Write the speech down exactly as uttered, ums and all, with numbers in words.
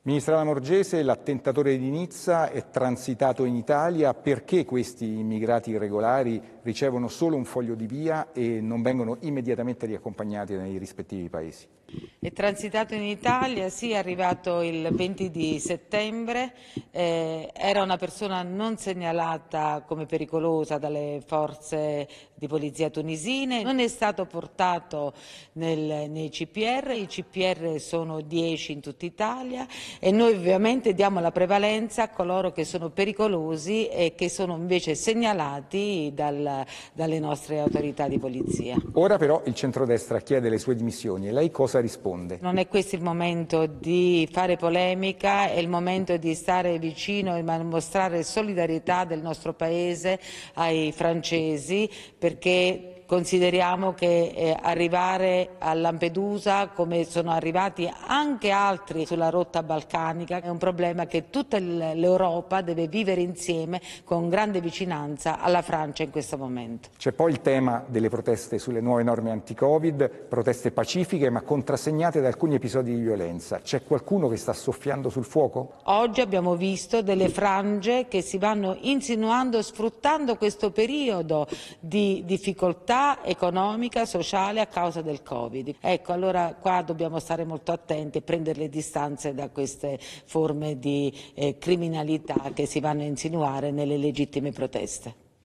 Ministra Lamorgese, l'attentatore di Nizza è transitato in Italia. Perché questi immigrati irregolari ricevono solo un foglio di via e non vengono immediatamente riaccompagnati nei rispettivi paesi? È transitato in Italia, sì, è arrivato il venti di settembre, eh, era una persona non segnalata come pericolosa dalle forze di polizia tunisine, non è stato portato nel, nei C P R, i C P R sono dieci in tutta Italia e noi ovviamente diamo la prevalenza a coloro che sono pericolosi e che sono invece segnalati dal, dalle nostre autorità di polizia. Ora però il centrodestra chiede le sue dimissioni e lei cosa risponde? Non è questo il momento di fare polemica, è il momento di stare vicino e mostrare solidarietà del nostro Paese ai francesi, perché consideriamo che eh, arrivare a Lampedusa, come sono arrivati anche altri sulla rotta balcanica, è un problema che tutta l'Europa deve vivere insieme con grande vicinanza alla Francia in questo momento. C'è poi il tema delle proteste sulle nuove norme anti-Covid, proteste pacifiche ma contrassegnate da alcuni episodi di violenza. C'è qualcuno che sta soffiando sul fuoco? Oggi abbiamo visto delle frange che si vanno insinuando sfruttando questo periodo di difficoltà economica, sociale a causa del Covid. Ecco, allora qua dobbiamo stare molto attenti e prendere le distanze da queste forme di eh, criminalità che si vanno a insinuare nelle legittime proteste.